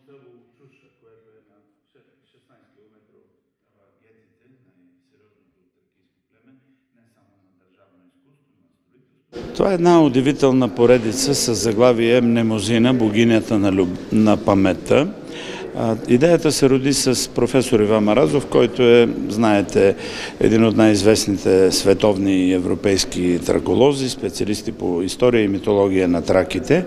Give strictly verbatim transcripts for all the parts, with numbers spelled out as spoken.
село Чуша, което е на шестнайсет километра от гетите, най-сериозното тракийско племе, не само на държавно изкуство, на строителство. Това е една удивителна поредица с заглавие Мнемозина, богинята на, люб... на паметта. Идеята се роди с професор Иван Маразов, който е, знаете, един от най-известните световни и европейски траколози, специалисти по история и митология на траките.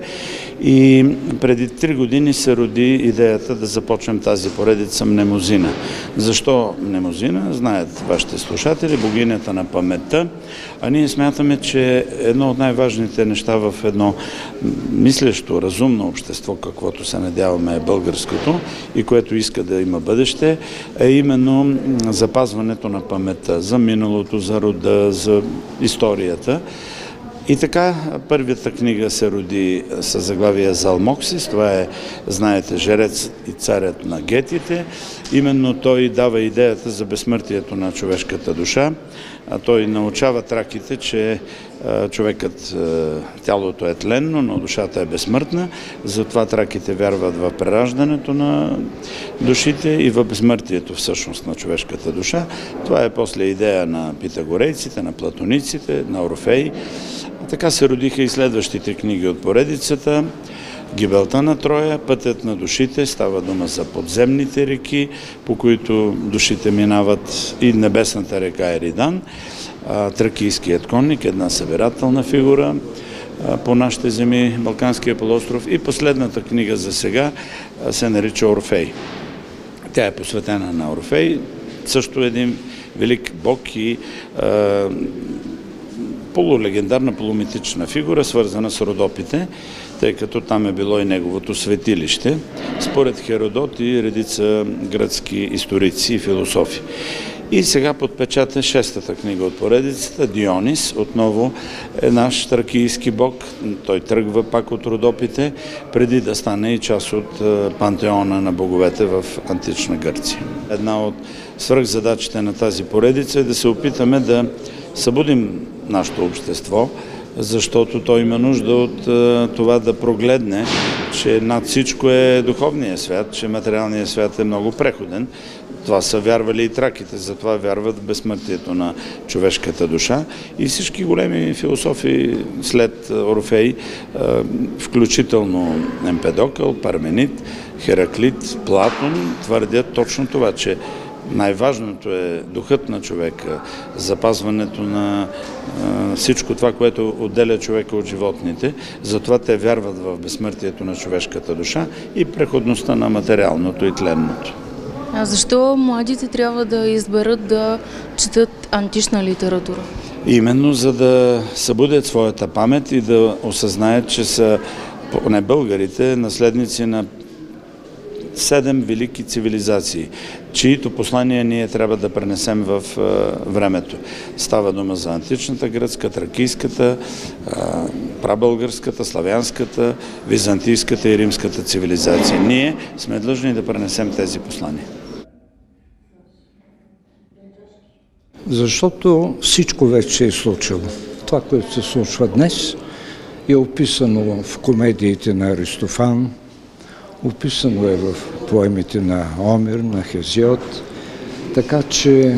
И преди три години се роди идеята да започнем тази поредица Мнемозина. Защо Мнемозина? Знаят вашите слушатели, богинята на паметта. А ние смятаме, че едно от най-важните неща в едно мислещо, разумно общество, каквото се надяваме е българското, и което иска да има бъдеще, е именно запазването на паметта за миналото, за рода, за историята. И така, първата книга се роди със заглавие Залмоксис. Това е, знаете, жрец и царят на гетите. Именно той дава идеята за безсмъртието на човешката душа. А той научава траките, че човекът, тялото е тленно, но душата е безсмъртна. Затова траките вярват в прераждането на душите и в безсмъртието всъщност на човешката душа. Това е после идея на питагорейците, на платониците, на Орфей. Така се родиха и следващите книги от поредицата. Гибелта на Троя, пътят на душите, става дума за подземните реки, по които душите минават, и небесната река Еридан, Тракийският конник, една събирателна фигура по нашите земи, Балканския полуостров, и последната книга за сега се нарича Орфей. Тя е посветена на Орфей, също един велик бог и а, полулегендарна, полумитична фигура, свързана с Родопите, тъй като там е било и неговото светилище, според Херодот и редица гръцки историци и философи. И сега подпечата шестата книга от поредицата, Дионис, отново е наш тракийски бог. Той тръгва пак от Родопите, преди да стане и част от пантеона на боговете в антична Гърция. Една от свръхзадачите на тази поредица е да се опитаме да събудим нашето общество, защото той има нужда от това да прогледне, че над всичко е духовният свят, че материалният свят е много преходен. Това са вярвали и траките, затова вярват в безсмъртието на човешката душа. И всички големи философи след Орфей, включително Емпедокъл, Парменид, Хераклит, Платон, твърдят точно това, че най-важното е духът на човека, запазването на а, всичко това, което отделя човека от животните. Затова те вярват в безсмъртието на човешката душа и преходността на материалното и тленното. А защо младите трябва да изберат да четат антична литература? Именно за да събудят своята памет и да осъзнаят, че са, поне българите, наследници на седем велики цивилизации, чието послания ние трябва да пренесем в времето. Става дума за античната гръцка, тракийската, прабългарската, славянската, византийската и римската цивилизация. Ние сме длъжни да пренесем тези послания. Защото всичко вече е случило. Това, което се случва днес, е описано в комедиите на Аристофан, описано е в поемите на Омир, на Хезиод, така че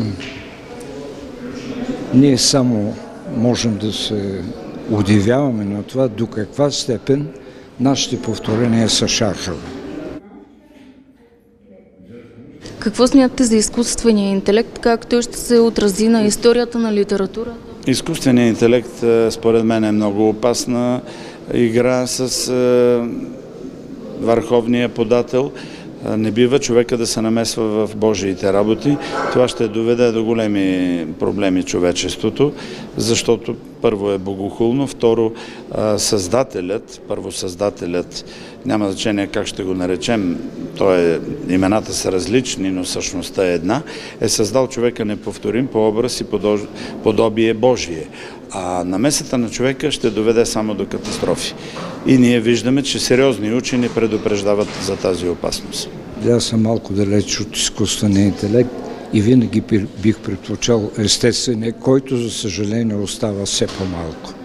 ние само можем да се удивяваме на това до каква степен нашите повторения са шаржави. Какво смятате за изкуствения интелект, как той ще се отрази на историята на литература? Изкуственият интелект, според мен, е много опасна игра с върховния подател. Не бива човека да се намесва в Божиите работи. Това ще доведе до големи проблеми човечеството, защото първо е богохулно, второ създателят, първо създателят, няма значение как ще го наречем, то е, имената са различни, но същността е една, е създал човека неповторим по образ и подобие Божие. А намесата на човека ще доведе само до катастрофи. И ние виждаме, че сериозни учени предупреждават за тази опасност. Аз съм малко далеч от изкуствения интелект и винаги бих предпочел естествения, който за съжаление остава все по-малко.